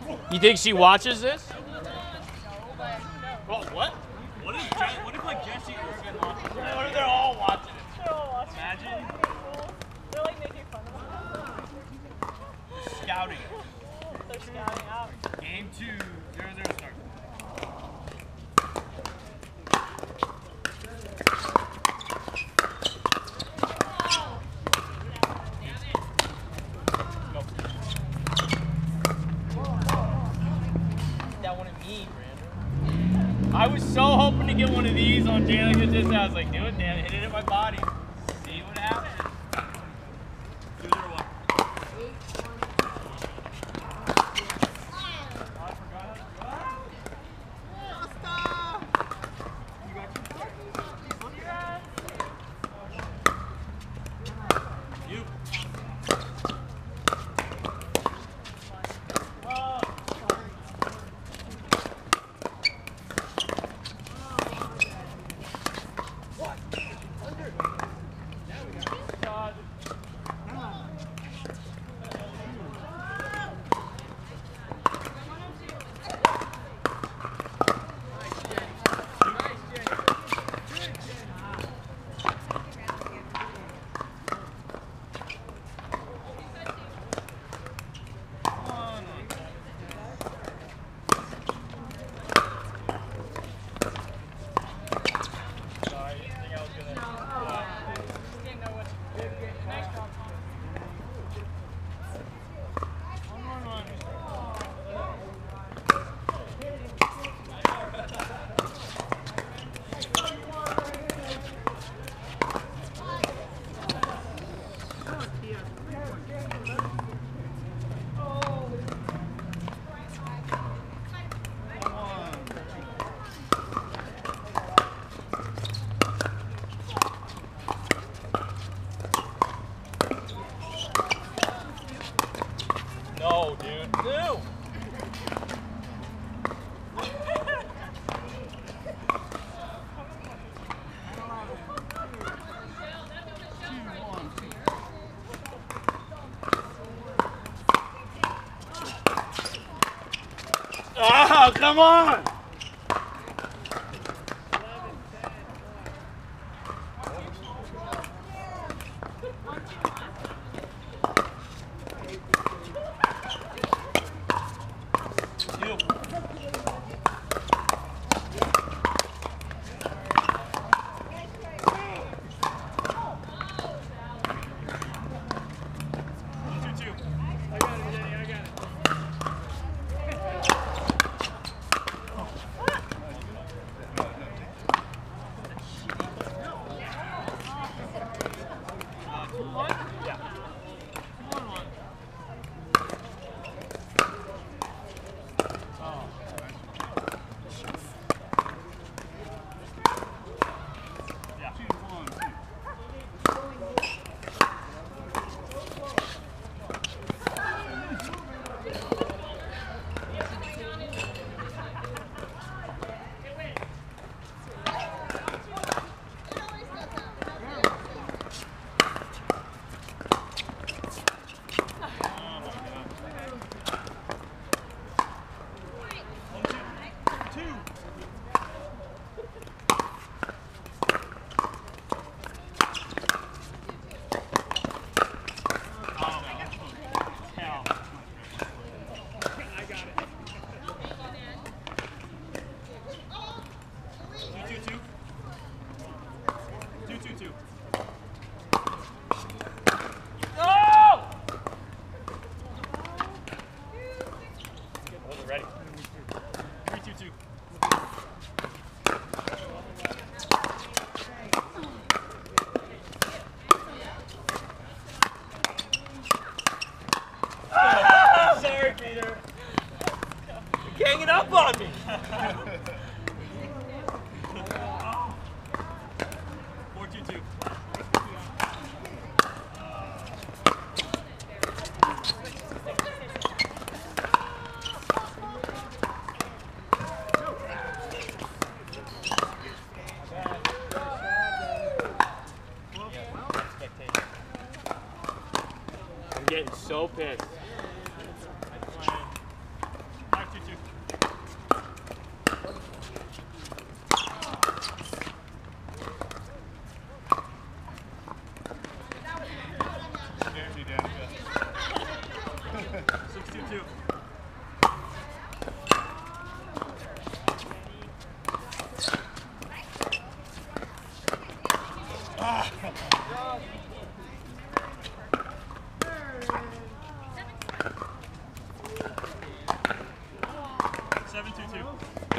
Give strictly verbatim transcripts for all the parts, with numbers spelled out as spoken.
You think she watches this? Well, what? What if, Je what if like Jesse Irvin watches it? What if they're all watching it? They're all watching. Imagine. They're like making fun of us. Scouting it. They're scouting out. Game two, zero zero start. I was so hoping to get one of these on Dan like this. I was like, do it, Dan. Hit it in my body. See what happens. Two zero one. You. No, dude. No. Oh, come on! Ready? Three, two, two. Oh, sorry, Peter. You're ganging up on me. Four, two, two. I'm getting so pissed. two. Ah. Seven two two.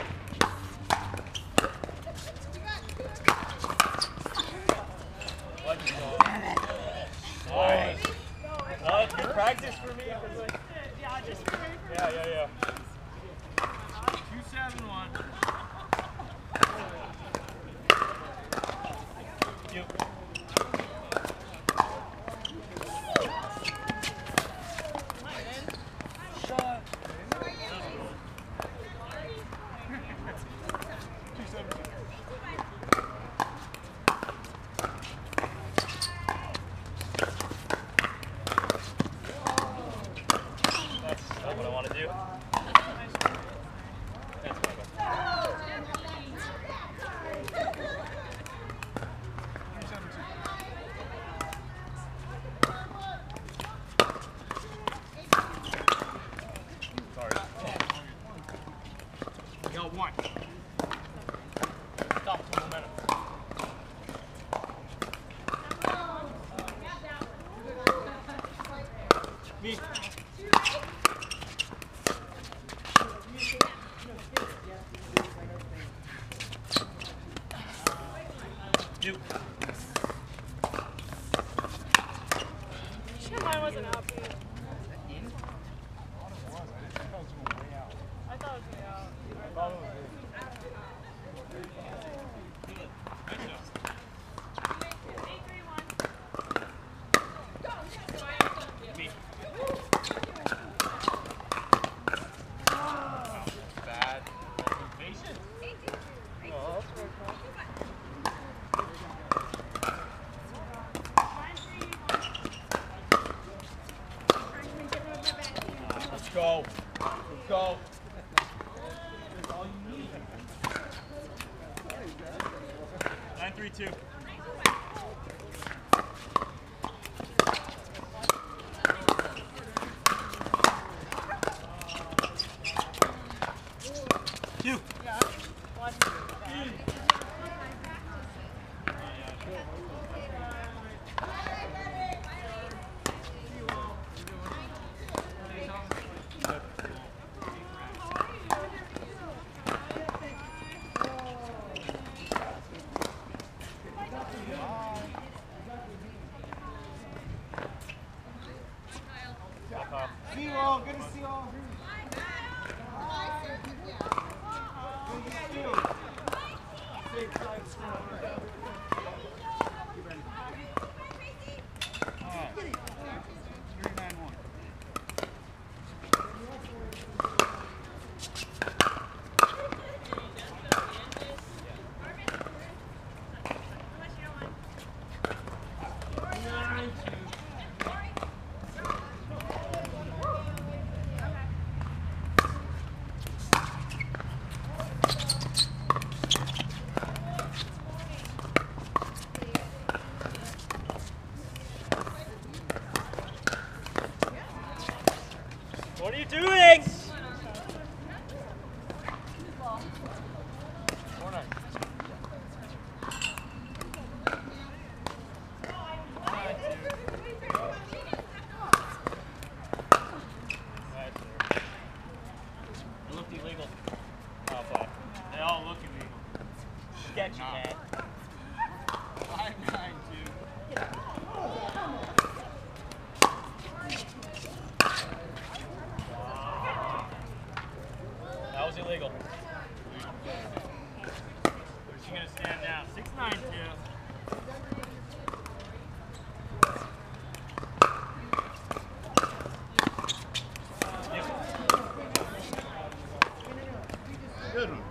Nice. Oh, that's good practice for me. Yeah, just Yeah, yeah, yeah. Two seven one. You. Shot. Two seven two. That's not what I want to do. That's my bad. Sorry. You got one. Stop the momentum. Me. You. Shit, mine wasn't out. Dude. I thought it was way out. Me. Bad. Patient. Oh, that's good. Let's go. Let's go. Nine three two. You. Yeah. Watch me. See you all. Good to see you all. What are you doing? Corner. It looked illegal. Oh, fuck. They all look illegal. Sketchy, man. Five nine two. That was illegal. Where's she gonna stand now? Six nine two. Good one.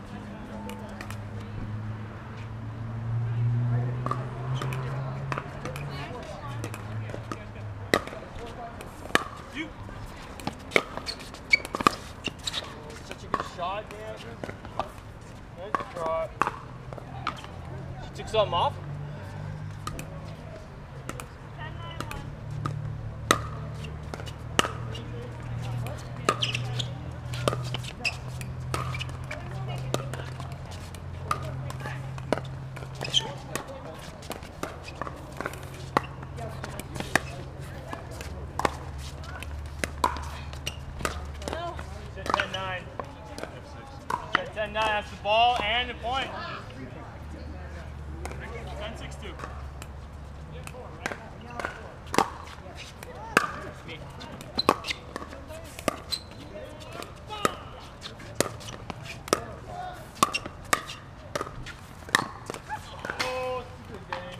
You. Such a good shot, man. Good shot. She took something off? ten nine one. ten nine, that's the ball and the point. ten six two. Me. Oh, it's a good game.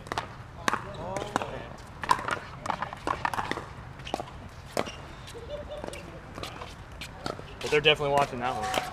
But they're definitely watching that one.